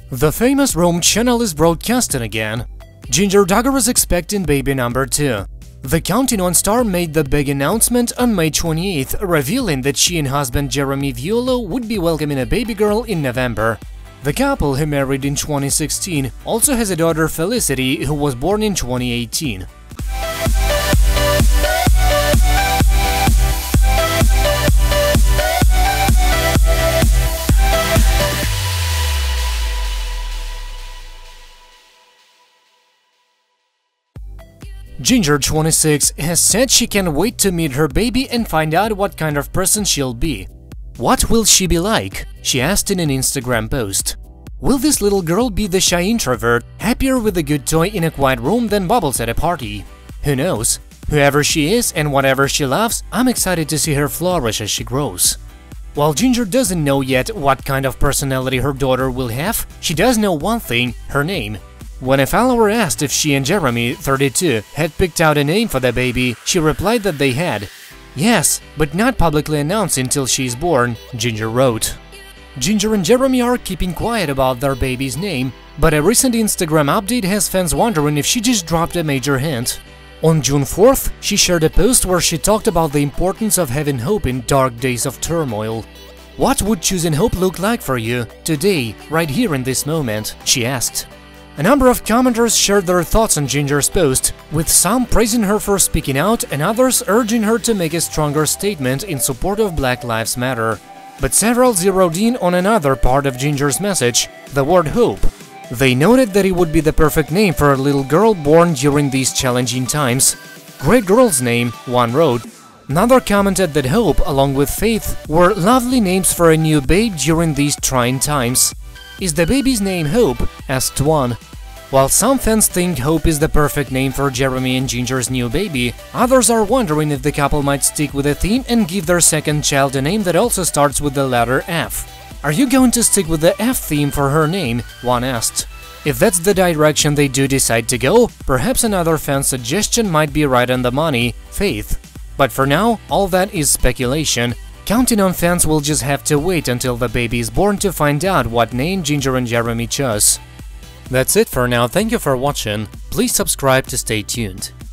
The famous Rome channel is broadcasting again. Jinger Duggar is expecting baby number 2. The Counting On star made the big announcement on May 28th, revealing that she and husband Jeremy Vuolo would be welcoming a baby girl in November. The couple, who married in 2016, also has a daughter Felicity, who was born in 2018. Jinger, 26, has said she can't wait to meet her baby and find out what kind of person she'll be. What will she be like? She asked in an Instagram post. Will this little girl be the shy introvert, happier with a good toy in a quiet room than bubbles at a party? Who knows? Whoever she is and whatever she loves, I'm excited to see her flourish as she grows. While Jinger doesn't know yet what kind of personality her daughter will have, she does know one thing: her name. When a follower asked if she and Jeremy, 32, had picked out a name for the baby, she replied that they had. Yes, but not publicly announced until she's born, Jinger wrote. Jinger and Jeremy are keeping quiet about their baby's name, but a recent Instagram update has fans wondering if she just dropped a major hint. On June 4th, she shared a post where she talked about the importance of having hope in dark days of turmoil. What would choosing hope look like for you, today, right here in this moment, she asked. A number of commenters shared their thoughts on Jinger's post, with some praising her for speaking out and others urging her to make a stronger statement in support of Black Lives Matter. But several zeroed in on another part of Jinger's message, the word hope. They noted that it would be the perfect name for a little girl born during these challenging times. Great girl's name, one wrote. Another commented that hope, along with faith, were lovely names for a new babe during these trying times. Is the baby's name Hope? Asked one. While some fans think Hope is the perfect name for Jeremy and Jinger's new baby, others are wondering if the couple might stick with a theme and give their second child a name that also starts with the letter F. Are you going to stick with the F theme for her name? One asked. If that's the direction they do decide to go, perhaps another fan's suggestion might be right on the money: Faith. But for now, all that is speculation. Counting On fans will just have to wait until the baby is born to find out what name Jinger and Jeremy chose. That's it for now, thank you for watching, please subscribe to stay tuned.